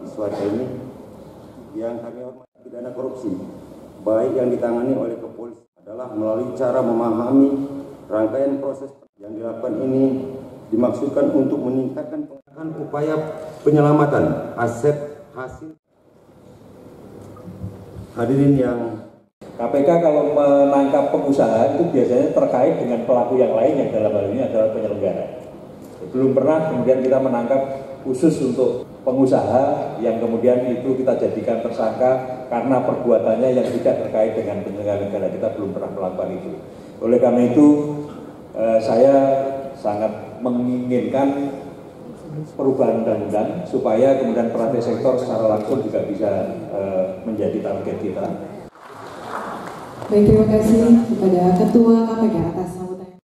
Iswada ini yang kami hormati pidana korupsi, baik yang ditangani oleh kepolisian adalah melalui cara memahami rangkaian proses yang dilakukan ini dimaksudkan untuk meningkatkan upaya penyelamatan aset hasil. Hadirin yang KPK kalau menangkap pengusaha itu biasanya terkait dengan pelaku yang lain yang dalam hal ini adalah penyelenggara. Belum pernah kemudian kita menangkap khusus untuk pengusaha yang kemudian itu kita jadikan tersangka karena perbuatannya yang tidak terkait dengan penyelenggara negara. Kita belum pernah melakukan itu. Oleh karena itu saya sangat menginginkan perubahan undang-undang supaya kemudian perantai sektor secara langsung juga bisa menjadi target kita. Baik, terima kasih kepada Ketua KPK atas